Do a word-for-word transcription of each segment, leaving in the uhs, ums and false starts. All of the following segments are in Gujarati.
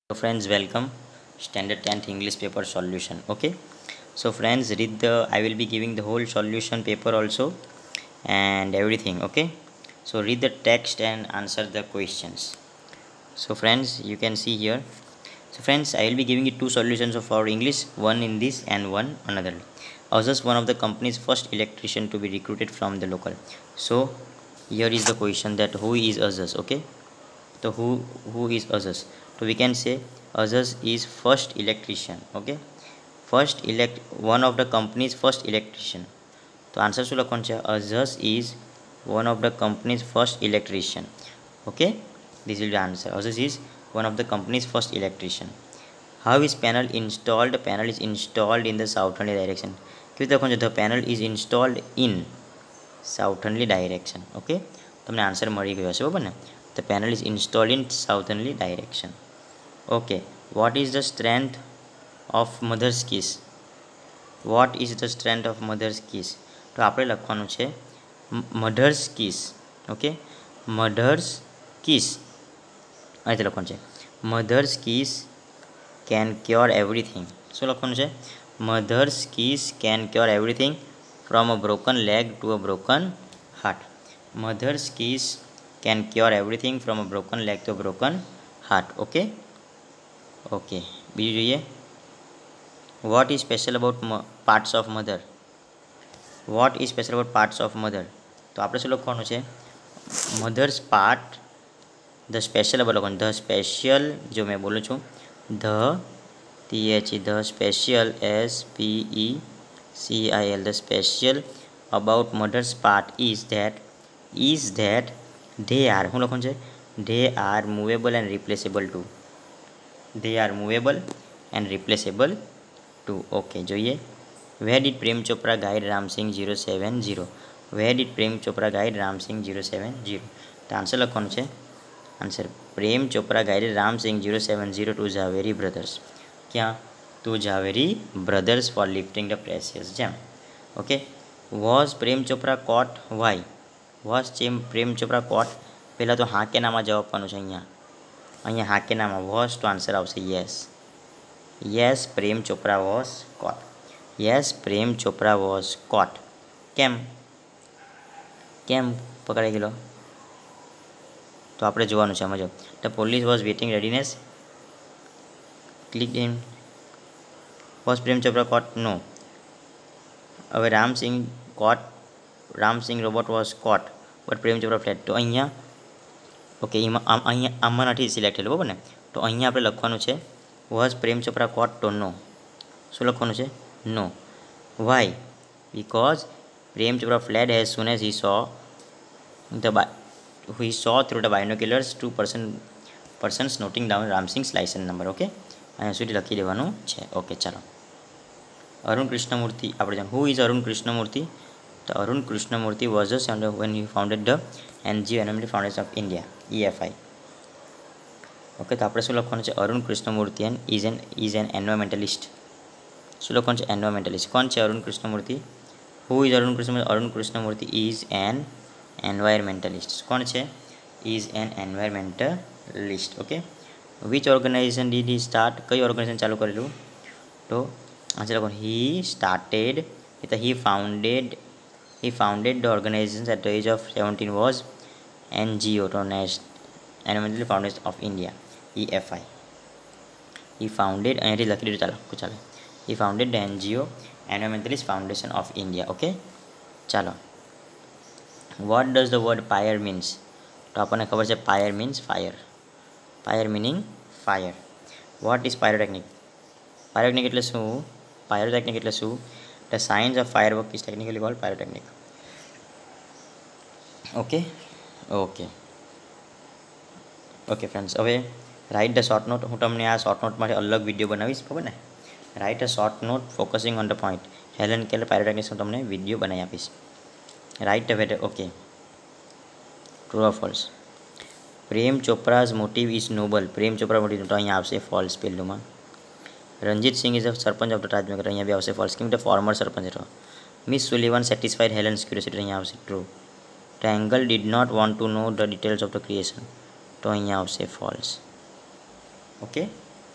So friends, welcome. Standard tenth English paper solution. Okay. So friends, read the. I will be giving the whole solution paper also, and everything. Okay. So read the text and answer the questions. So friends, you can see here. So friends, I will be giving you two solutions of our English. One in this and one another. Others, one of the company's first electrician to be recruited from the local. So here is the question that who is others? Okay. So who who is others? So we can say others is first electrician. Okay, first elect one of the company's first electrician. તો આન્સર શું લખવાનું છે? others is one of the company's first electrician. Okay, this will be the answer. others is one of the company's first electrician. How is panel installed? Panel is installed in the southerly direction. કેવી રીતે લખવાનું છે? The panel is installed in southerly direction. Okay, તમને આન્સર મળી ગયો હશે બરાબર ને? The panel is installed in southerly direction. Okay, what is the strength of mother's kiss? What is the strength of mother's kiss? તો આપણે લખવાનું છે mother's kiss. Okay, mother's kiss અહીંથી લખવાનું છે mother's kiss can cure everything. શું લખવાનું છે? mother's kiss can cure everything from a broken leg to a broken heart. mother's kiss can cure everything from a broken leg to a broken heart. Okay, okay. બીજું જોઈએ. what is special about parts of mother? what is special about parts of mother? તો આપણે શું લખવાનું છે? mother's part, the special about લખવાનું. the special, જો મેં બોલું છું the t h e the special s p e c i l the special about mother's part is that is that they are શું લખવાનું છે? they are movable and replaceable too. they are movable and replaceable too. okay, જોઈએ. where did Prem Chopra guide Ramsingh zero seven zero? where did Prem Chopra guide Ramsingh zero seven zero? તો આન્સર લખવાનું છે. Answer Prem Chopra guide Ramsingh zero seven zero to Zaveri brothers. ક્યાં? To Zaveri brothers for lifting the precious gem. Okay, was Prem Chopra caught why? Was ચેમ પ્રેમ ચોપરા કોટ? પહેલાં તો હા કે નામાં જવાબ આપવાનું છે. અહીંયા અહીંયા હા કે નામાં વોઝ, તો આન્સર આવશે yes. Yes, Prem Chopra was caught. Yes, Prem Chopra was caught. કેમ કેમ પકડાઈ ગયેલો? તો આપણે જોવાનું છે. સમજો. The police was waiting readiness click in. Was Prem Chopra caught? No. હવે Ramsingh caught, Ramsingh robot was caught but Prem Chopra fled. તો અહીંયા ઓકે, એમાં અહીંયા આમાં નથી સિલેક્ટ થયેલું બરાબર ને? તો અહીંયા આપણે લખવાનું છે વોઝ પ્રેમ ચોપરા કોટ? તો નો. શું લખવાનું છે? No. Why? Because Prem Chopra fled as soon as he saw the by he saw through the binoculars two person persons noting down Ramsingh's license number. Okay, અહીંયા સુધી લખી દેવાનું છે. ઓકે, ચાલો. અરુણ કૃષ્ણમૂર્તિ આપણે જાણ. Who is Arun Krishnamurthy? તો Arun Krishnamurthy was a founder when he founded the NGO environmental foundation of India E F I. Okay, તો આપણે શું લખવાનું છે? Arun Krishnamurthy an is an is an environmentalist. શું લખવાનું છે? એન્વાયરમેન્ટલિસ્ટ. કોણ છે Arun Krishnamurthy? Who is Arun Krishnamurthy? Arun Krishnamurthy is an environmentalist. કોણ છે? Is an environmentalist. Okay. Which organization did he start? કઈ ઓર્ગેનાઇઝેશન ચાલુ કરેલું? તો આન્સર લખો હી સ્ટાર્ટેડ એટલે he founded he founded the organization at the age of seventeen was NGO તો next environmental foundation of India E F I. He founded અહીંયાથી લખી દીધું. ચાલો ચાલો he founded the NGO environmentalist foundation of India. Okay, ચાલો. What does the word pyre means? તો આપણને ખબર છે pyre means fire. Pyre meaning fire. What is pyrotechnic? Pyrotechnic એટલે શું? પાયરોટેકનિક એટલે શું? The science of fire work is technically called pyrotechnic. Okay okay okay friends, હવે રાઇટ ધ શોર્ટ નોટ. હું તમને આ શોર્ટ નોટ માટે અલગ વિડીયો બનાવીશ, ખબર ને? Write a short note focusing on the point. Helen Keller pyrotechnics હું તમને વિડીયો બનાવી આપીશ. Write a weather. Okay, true or false? Prem Chopra's motive is noble. Prem Chopra motive તો અહીંયા આવશે ફોલ્સ પહેલુંમાં. Ranjit Singh is a sarpanch of the Taj Mahal. અહીંયા બી આવશે ફોલ્સ, કેમ કે ફોર્મર સરપંચ હતો. Miss Sullivan satisfied Helen's curiosity. અહીંયા આવશે true. Triangle did not want two no the details of the creation. તો અહીંયા આવશે ફોલ્સ. ઓકે,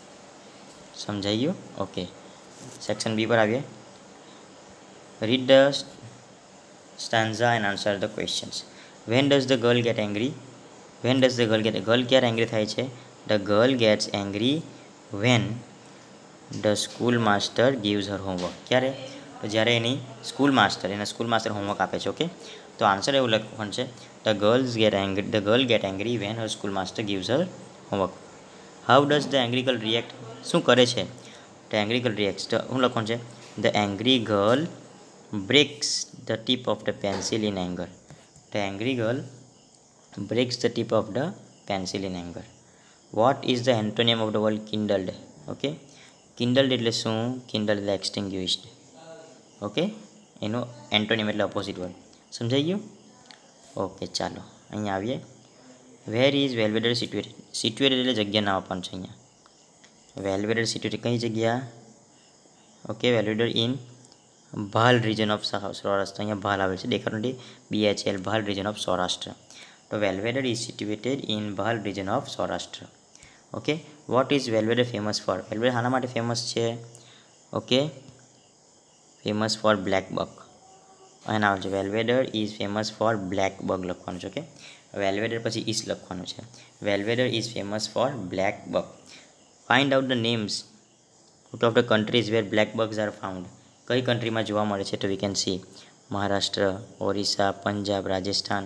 समझाई गयो। ओके, सेक्शन बी पर आવીએ। Read the stanza and answer the questions. When does the girl get angry? When does the girl get girl ક્યારે એંગ્રી થાય છે? The girl gets angry when the school master gives her homework. ક્યારે? તો જ્યારે એની સ્કૂલ માસ્ટર એના સ્કૂલ માસ્ટર હોમવર્ક આપે છે. ઓકે, તો આન્સર એવું લખવાનું છે the girls get angry the girl get angry when her school master gives her homework. How does the angry girl react? શું કરે છે? ધ એંગ્રી ગર્લ રિએક્ટ તો શું લખવાનું છે? The angry girl breaks the tip of the pencil in anger. The angry girl breaks the tip of the pencil in anger. What is the antonym of the word kindled? Okay, kindled એટલે શું? કિન્ડલ્ડ એટલે એક્સટિંગ્યુઇશ્ડ. ઓકે, એનો એન્ટોનિયમ એટલે ઓપોઝિટ વર્ડ. સમજાઈ ગયું? ઓકે, ચાલો અહીંયા આવીએ. Where is Velavadar situated? Situated એટલે જગ્યા નામ આપવાનું છે અહીંયા. વેલ્વેડર સિચ્યુએટેડ કઈ જગ્યા? Okay, Velavadar in Bhal region of Saurashtra. અહીંયા ભાલ આવેલ છે, દેખાતું નથી. B H L Bhal region of Saurashtra. તો Velavadar is situated in Bhal region of Saurashtra. Okay, what is Velavadar famous for? Velavadar શાના માટે ફેમસ છે? Okay, famous for black buck. એના આવે છે Velavadar is famous for black bug લખવાનું છે. ઓકે, વેલ્વેડર પછી ઇઝ લખવાનું છે. Velavadar is famous for black bug. Find out the names of the countries where black bugs are found. કઈ કન્ટ્રીમાં જોવા મળે છે? તો we can see Maharashtra, Orissa, Punjab, Rajasthan,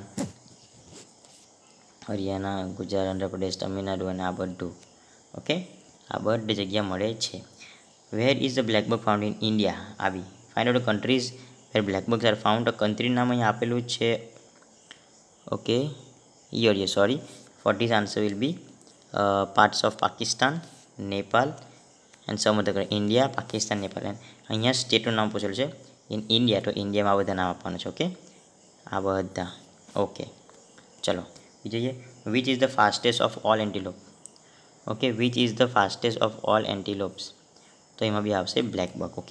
Haryana, Gujarat, Andhra Pradesh, Tamil Nadu અને આ બધું. ઓકે, આ બધી જગ્યા મળે છે. Where is the black bug found in India? આવી. Find out the countries where black bugs are found. Country નામ અહીંયા આપેલું છે. Okay, yeah yeah sorry for this answer will be parts of Pakistan, Nepal and some other. India, Pakistan, Nepal. And અહીંયા સ્ટેટનું નામ પૂછેલું છે ઇન ઇન્ડિયા, તો ઇન્ડિયામાં આ બધા નામ આપવાનું છે. ઓકે, આ બધા. ઓકે, ચલો જોઈએ. Which is the fastest of all antelope? Okay, which is the fastest of all antelopes? તો એમાં બી આવશે બ્લેક બક. ઓકે,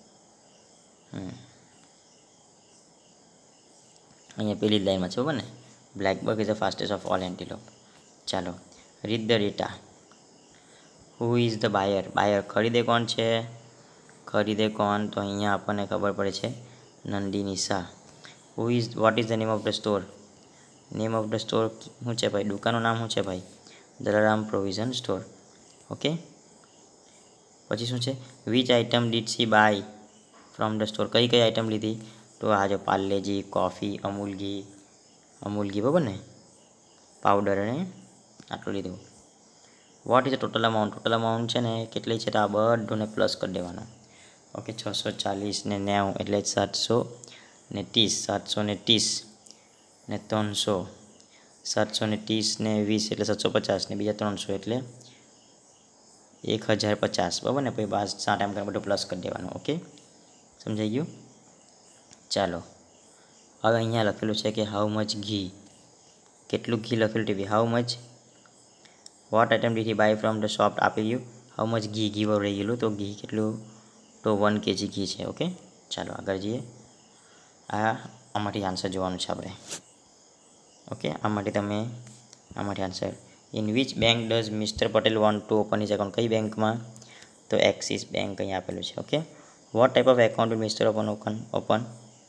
અહીંયા પેલી જ લાઈનમાં છે બરાબર ને? Black buck is the fastest of all antelope. ચાલો, read the data. Who is the buyer? Buyer ખરીદે કોણ છે? ખરીદે કોણ? તો અહીંયા આપણને ખબર પડે છે Nandini Shah. Who is what is the name of the store? Name of the store શું છે ભાઈ? દુકાનનું નામ શું છે ભાઈ? દલારામ પ્રોવિઝન સ્ટોર. ઓકે, પછી શું છે? Which item did she buy from the store? કઈ કઈ આઇટમ લીધી? તો આ જો પાર્લેજી, કોફી, અમૂલ ઘી, અમૂલ ઘી બરાબર ને, પાવડર અને આટલું લીધું. What is the total amount? Total amount છે ને કેટલી છે? તો આ બધુંને પ્લસ કરી દેવાનું. ઓકે, છસો ચાલીસ ને નેવું એટલે સાતસો ને ત્રીસ. સાતસો ને ત્રીસ ને ત્રણસો. સાતસો ને ત્રીસ ને વીસ એટલે સાતસો પચાસ ને બીજા ત્રણસો એટલે એક હજાર પચાસ બરાબર ને? પછી બાર સાત એમ કરીને બધું પ્લસ કરી દેવાનું. ઓકે, સમજાઈ ગયું? ચાલો, હવે અહીંયા લખેલું છે કે હાઉ મચ ઘી? કેટલું ઘી લખેલું TV? How much what item did he buy from the shop? આપી ગયું. હાઉ મચ ઘી? ઘી વાળું રહી ગયેલું, તો ઘી કેટલું? તો વન કેજી ઘી છે. ઓકે, ચાલો આગળ જઈએ. આ આમાંથી આન્સર જોવાનું છે આપણે. ઓકે, આમાંથી તમે આમાંથી answer. In which bank does mister Patel want to open his account? કઈ બેંકમાં? તો એક્સિસ બેંક અહીં આપેલું છે. Okay, what type of account will mister open open open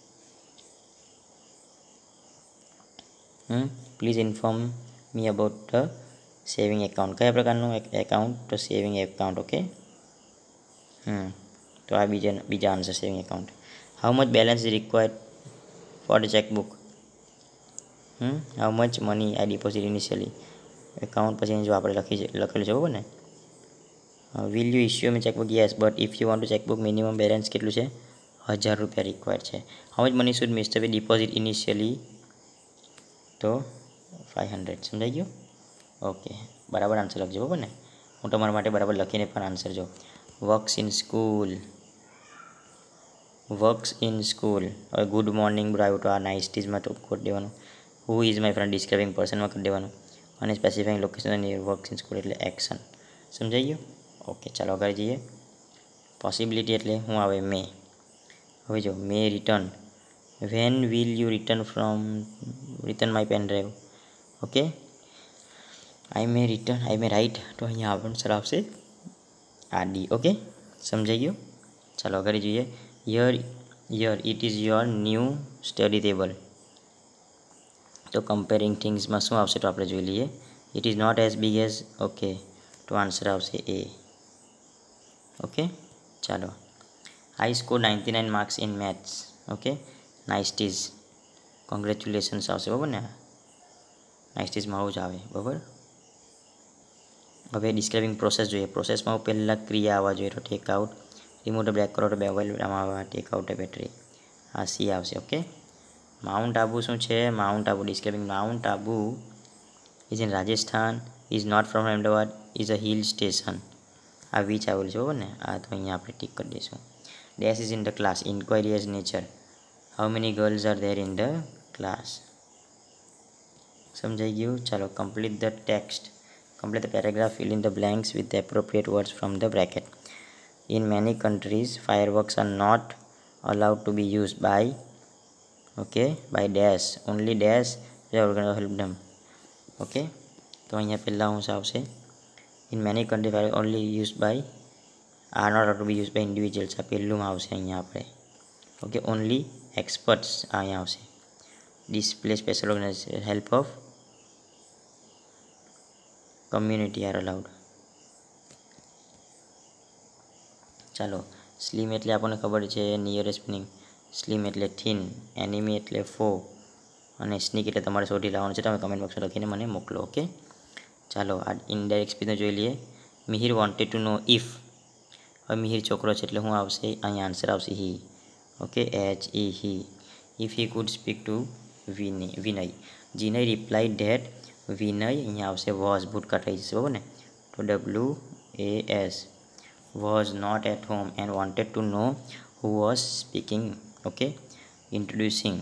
hmm please inform me about the saving account. કયા પ્રકારનું એકાઉન્ટ? તો સેવિંગ એકાઉન્ટ. ઓકે, હમ તો આ બીજા બીજા answer saving account. How much balance is required for the chequebook? Hmm how much money I deposit initially? Account પછી જો આપણે લખી લખેલું છે બરાબર ને? Will you issue me chequebook? Yes, but if you want to chequebook minimum balance કેટલું છે? હજાર રૂપિયા રિક્વાયર્ડ છે. How much money should mister be deposit initially? તો ફાઇવ હંડ્રેડ. સમજાઈ ગયું? ઓકે, બરાબર આન્સર લખજો બરાબર ને? હું તમારા માટે બરાબર લખીને પણ આન્સર જો. Works in school. Works in school. હવે ગુડ મોર્નિંગ બ્રો આવ્યું તો આ નાઇસટીઝમાં તો કરી દેવાનું. Who is my friend describing પર્સનમાં કરી દેવાનું. અને સ્પેસિફાઈંગ લોકેશન અને વર્ક્સ ઇન સ્કૂલ એટલે એક્શન. સમજાઈ ગયું? ઓકે, ચાલો આગળ જઈએ. પોસિબિલિટી એટલે શું આવે? મે. હવે જો may return. When will you return from return my pen drive? Okay, I may return I may write. તો અહીંયા આન્સર આવશે આ ડી. ઓકે, સમજાઈ ગયું. ચાલો આગળ જોઈએ. Yeah yeah it is your new study table. તો કમ્પેરિંગ થિંગ્સમાં શું આવશે તો આપણે જોઈ લઈએ. It is not as big as. Okay, તો આન્સર આવશે એ. ઓકે, ચાલો. I score ninety nine marks in maths. Okay, નાઇસ્ટીઝ, કોંગ્રેચ્યુલેશન્સ આવશે, બરાબર ને. નાઇસ્ટીઝમાં આવું જ આવે, બરાબર. હવે ડિસ્ક્રાઇબિંગ પ્રોસેસ જોઈએ. પ્રોસેસમાં પહેલાં ક્રિયા આવવા જોઈએ તો take out, remove the black colour bevel આમાં ટેક આઉટ બેટરી, આ સી આવશે. ઓકે, માઉન્ટ આબુ શું છે? Mount Abu describing mount Abu is in Rajasthan, is not from Ahmedabad, is a hill station. આ વીચ આવેલું છે, બરાબર ને. આ તો અહીંયા આપણે ટીક કરી દઈશું. Dash is in the class, inquiry as nature, how many girls are there in the class. સમજાઈ ગયું. ચાલો, complete the text, complete the paragraph, fill in the blanks with the appropriate words from the bracket. In many countries fireworks are not allowed to be used by, okay, by dash, only dash they are going to help them. Okay, તો અહીંયા પહેલાં હું આવશે. In many countries fireworks only used by, are not allowed to be used by individuals. આ પહેલું આવશે અહીંયા આપણે. ઓકે, only experts અહીંયા આવશે. Display special organization help of community are allowed. ચાલો, સ્લીમ એટલે આપણને ખબર છે નિયરેસ્ટ મિનિંગ. સ્લીમ એટલે થીન, એનિમી એટલે ફો, અને સ્નીક એટલે તમારે શોધી લાવવાનું છે. તમે કમેન્ટ બોક્સમાં લખીને મને મોકલો. ઓકે, ચાલો આ ઇનડાયરેક્ટ સ્પીચને જોઈ લઈએ. Mihir wanted to know if. હવે મિહિર છોકરો છે એટલે શું આવશે? અહીંયા આન્સર આવશે he. Okay, H E he. If he could speak to Vinay Vinay જીનય રિપ્લાઇડ ધેટ વિનય અહીંયા આવશે વોઝ, ભૂતકાળ થઈ જશે, બરાબર ને. તો W A S was not at home and wanted to know who was speaking. Okay, introducing.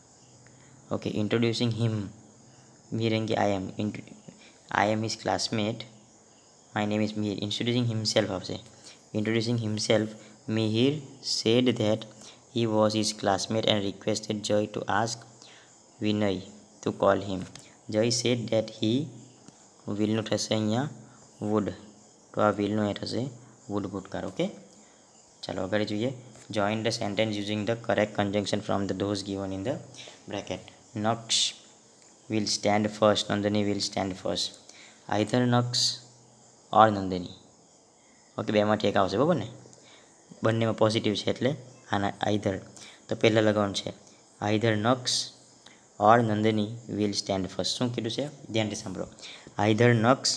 Okay, introducing him. Mihir I am I am his classmate, my name is Mihir. Introducing himself આવશે. Introducing himself, Mihir said that he was his classmate and requested Jay to ask Vinay to call him. Jay said date હી, વિલનું થશે અહીંયા વુડ, તો આ વિલનું એ થશે વુડ, ભૂતકાળ. ઓકે, ચાલો આગળ જોઈએ. Join the sentence using the correct conjunction from the those given in the bracket. Naksh will stand first, Nandini will stand first. Either Naksh or Nandini. Okay, બેમાંથી એક આવશે, બરાબર ને. બંનેમાં પોઝિટિવ છે એટલે આના આઈધર. તો પહેલાં લગાવવાનું છે either Naksh or Nandini will stand first. શું કીધું છે? ધ્યાનથી સાંભળો. Either Naksh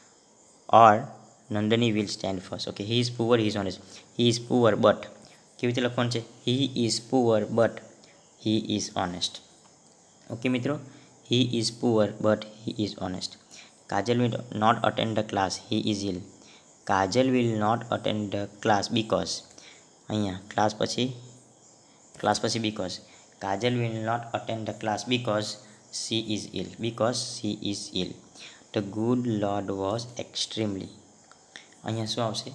or Nandini will stand first. Okay, he is poor, he is honest. He is poor but, કેવી રીતે લખવાનું છે? He is poor but he is honest. Okay મિત્રો, he is poor but he is honest. Kajal will not attend the class, he is ill. Kajal will not attend the class because, અહીંયા ક્લાસ પછી ક્લાસ પછી because. Kajal will not attend the class because she is ill, because she is ill. The good lord was extremely. અહીંયા શું આવશે?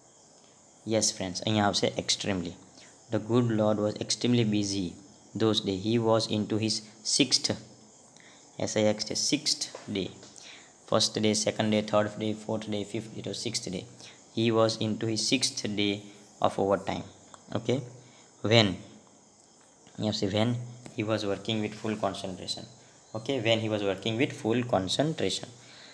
યસ ફ્રેન્ડ્સ, અહીંયા આવશે extremely. The good lord was extremely busy those day. He was into his sixth, S I X day, sixth day. First day, second day, third day, fourth day, fifth day, તો sixth day. He was into his sixth day of overtime. Okay, when, અહીંયા આવશે when he was working with full concentration. Okay, when he was working with full concentration.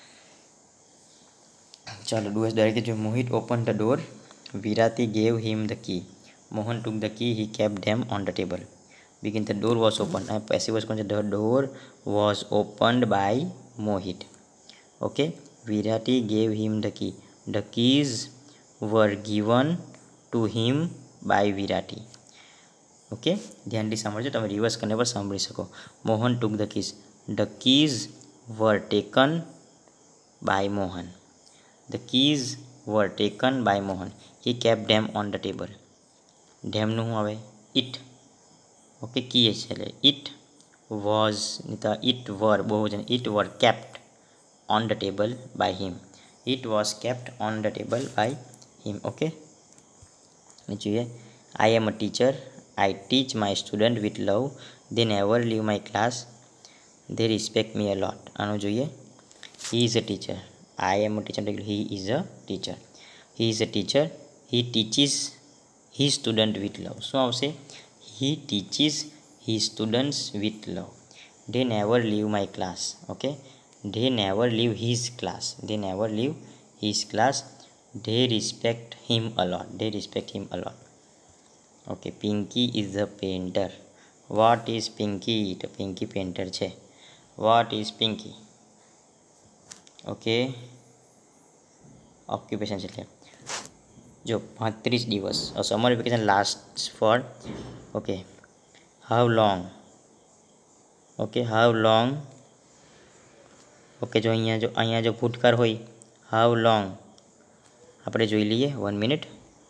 ચાલો ડુએસ ડાયરેક્ટ જો. Mohit open the door, Virati gave him the key. Mohan took the key, he kept them on the table. Begin the door was open. આ પેસિવ વોઝ કોણ છે? The door was opened by Mohit. Okay, Virati gave him the key. The keys were given to him by Virati. Okay, ધ્યાનથી સાંભળજો, તમે રિવર્સ કરીને પણ સાંભળી શકો. Mohan took the keys, the keys were taken by Mohan. The keys were taken by Mohan. He kept them on the table. ધેમનું શું આવે? ઇટ. ઓકે, કી છે એટલે ઇટ વોઝ, ઇટ વર બહુ છે, it were kept on the table by him. It was kept on the table by him. Okay, જોઈએ. I am a teacher, I teach my student with love. They never leave my class. They respect me a lot. આનું જોઈએ. He is a teacher. I am a teacher. He is a teacher. He is a teacher. He teaches he student with love. શું આવશે? He teaches he students with love. They never leave my class. Okay, they never leave his class. They never leave his class. They respect him a lot. They respect him a lot. Okay, Pinky is a painter. What is Pinky? તો પિંકી પેન્ટર છે. What is Pinky? Okay, occupation છે એટલે જો પાંત્રીસ દિવસ. Summer vacation last four. Okay, how long. Okay, how long. Okay, જો અહીંયા જો અહીંયા જો ભૂતકાળ હોય, હાઉ લોંગ આપણે જોઈ લઈએ. One minute.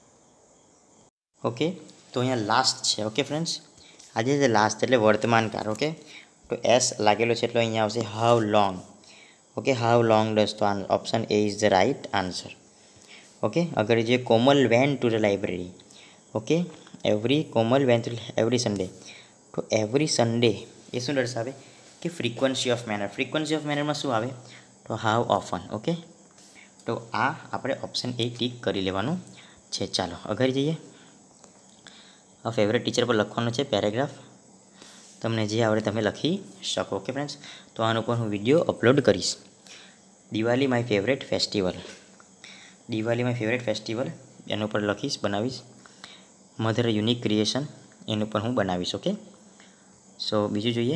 ઓકે, તો અહીંયા લાસ્ટ છે. ઓકે ફ્રેન્ડ્સ, આજે છે લાસ્ટ એટલે વર્તમાનકાળ. ઓકે, તો એસ લાગેલો છે એટલે અહીંયા આવશે how long. Okay, how long does. તો option A is the right answer. Okay, અગર જે Komal went to the library. Okay, every Komal went to every Sunday. તો એવરી સન્ડે એ શું દર્શાવે કે frequency of manner. Frequency of મેનરમાં શું આવે? તો હાઉ ઓફન. ઓકે, તો આ આપણે ઓપ્શન એ ટીક કરી લેવાનું છે. ચાલો આગળ જઈએ. આ ફેવરેટ ટીચર પર લખવાનું છે પેરેગ્રાફ. તમને જે આવડે તમે લખી શકો. ઓકે ફ્રેન્ડ્સ, તો આનો પર હું વિડીયો અપલોડ કરીશ. Diwali my favourite festival. Diwali my favourite festival એનું પર લખીશ, બનાવીશ. મધર યુનિક ક્રિએશન એનું પર હું બનાવીશ. ઓકે, સો બીજું જોઈએ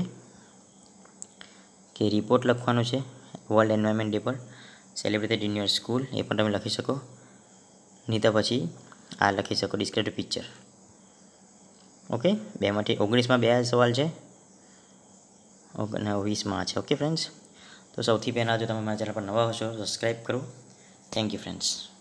કે રિપોર્ટ લખવાનો છે વર્લ્ડ એન્વાયરમેન્ટ ડે પર. સેલિબ્રેટેડ ઇન યોર સ્કૂલ એ પણ તમે લખી શકો. નહીં તો પછી આ લખી શકો ડિસ્ક્રાઇબ પિક્ચર. ઓકે, બેમાંથી ઓગણીસમાં બે સવાલ છે અને વીસમાં છે. ઓકે ફ્રેન્ડ્સ, તો સૌથી પહેલાં જો તમે મારા ચેનલ પર નવા હશો સબસ્ક્રાઈબ કરો. Thank you friends.